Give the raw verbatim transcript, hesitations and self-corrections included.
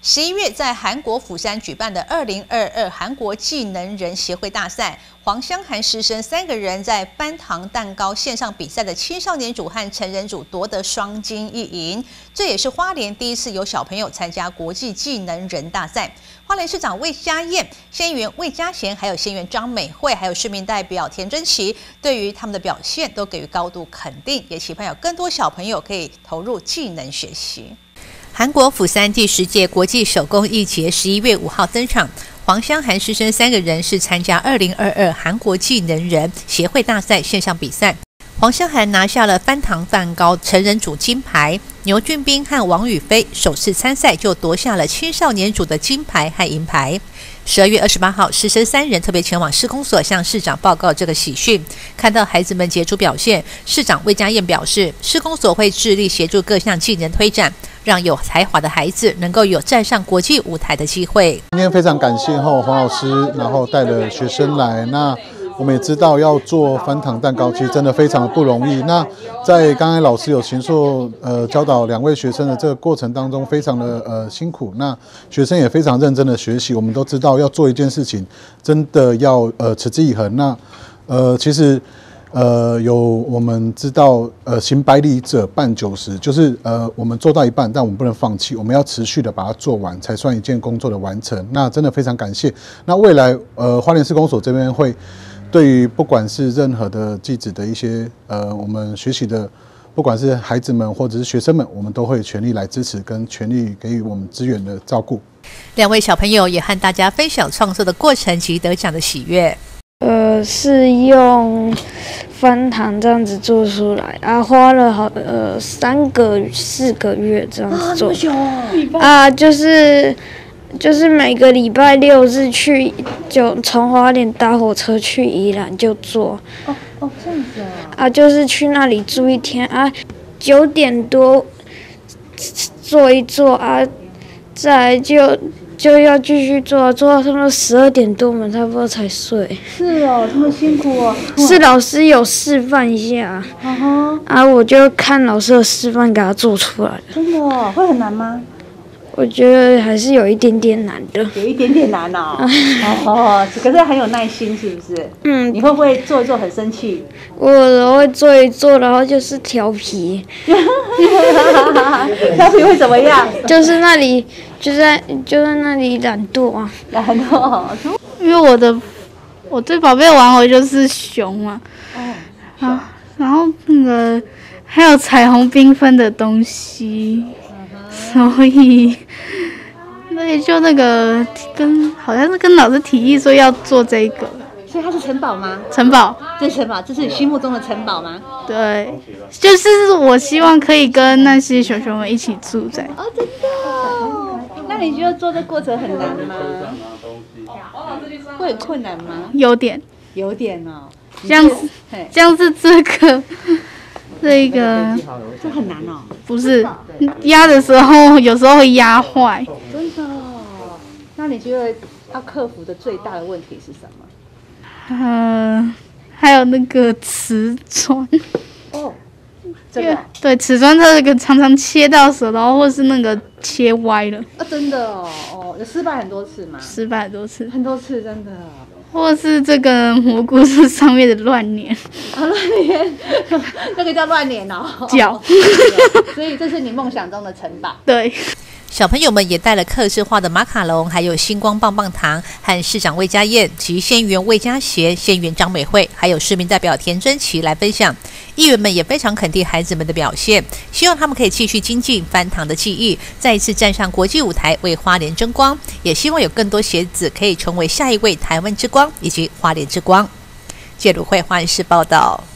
十一月在韩国釜山举办的二零二二韩国技能人协会大赛，黄湘涵师生三个人在翻糖蛋糕线上比赛的青少年组和成人组夺得双金一银，这也是花莲第一次有小朋友参加国际技能人大赛。花莲市长魏家燕、县议员魏家贤，还有县议员张美惠，还有市民代表田真琪，对于他们的表现都给予高度肯定，也期盼有更多小朋友可以投入技能学习。韩国釜山第十届国际手工艺节十一月五号登场，黄湘涵师生三个人是参加二零二二韩国技能人协会大赛线上比赛。黄湘涵拿下了翻糖蛋糕成人组金牌，牛俊斌和王宇飞首次参赛就夺下了青少年组的金牌和银牌。十二月二十八号，师生三人特别前往市公所向市长报告这个喜讯。看到孩子们杰出表现，市长魏家燕表示，市公所会致力协助各项技能推展，让有才华的孩子能够有站上国际舞台的机会。 今天非常感谢黄老师，然后带了学生来。那我们也知道要做翻糖蛋糕，其实真的非常的不容易。那在刚才老师有形塑呃教导两位学生的这个过程当中，非常的呃辛苦。那学生也非常认真的学习。我们都知道要做一件事情，真的要呃持之以恒。那呃其实。呃，有我们知道，呃，行百里者半九十，就是呃，我们做到一半，但我们不能放弃，我们要持续的把它做完，才算一件工作的完成。那真的非常感谢。那未来，呃，花莲市公所这边会对于不管是任何的技职的一些呃，我们学习的，不管是孩子们或者是学生们，我们都会全力来支持，跟全力给予我们资源的照顾。 两位小朋友也和大家分享创作的过程及得奖的喜悦。 呃，是用翻糖这样子做出来啊，花了好呃三个四个月这样子做。啊，这么久哦！啊，就是就是每个礼拜六日去，就从花莲搭火车去宜兰就做。 哦哦，这样子啊。 啊，就是去那里住一天啊，九点多做一做啊，再来就。就要继续做，做到他们十二点多，我们差不多才睡。 是哦，这么辛苦哦。 是老师有示范一下， 嗯哼， 啊，我就看老师的示范给他做出来的。 真的哦，会很难吗？ 我觉得还是有一点点难的。 有一点点难哦。哦，可是很有耐心，是不是？嗯。你会不会做一做很生气？ 我我会做一做，然后就是调皮。 调皮会怎么样？ 就是那里，就在就在那里懒惰啊。 懒惰。 因为我的我最宝贝的玩偶就是熊嘛。哦。啊，然后那个还有彩虹缤纷的东西。所以，所以就那个跟好像是跟老师提议说要做这个， 所以它是城堡吗？ 城堡， 这是城堡，这是你心目中的城堡吗？ 对，就是我希望可以跟那些熊熊们一起住在。 哦，真的哦？那你觉得做这过程很难吗？会很困难吗？ 有点， 有点哦。 像是像是这个。这个这很难哦， 不是压的时候有时候会压坏。 真的哦？那你觉得要克服的最大的问题是什么？ 嗯、呃，还有那个瓷砖。 哦，这个对，瓷砖它这个常常切到手，然后或是那个切歪了。 啊，真的哦，哦，有失败很多次吗？ 失败很多次， 很多次，真的。 或是这个蘑菇是上面的乱粘， 啊，乱粘，那个叫乱粘哦。 脚， 所以这是你梦想中的城堡。 对。 小朋友们也带了客制化的马卡龙，还有星光棒棒糖，和市长魏家燕及县议员魏家贤、县议员张美惠，还有市民代表田真琪来分享。议员们也非常肯定孩子们的表现，希望他们可以继续精进翻糖的技艺，再一次站上国际舞台为花莲争光。也希望有更多学子可以成为下一位台湾之光以及花莲之光。介鲁慧花莲市报道。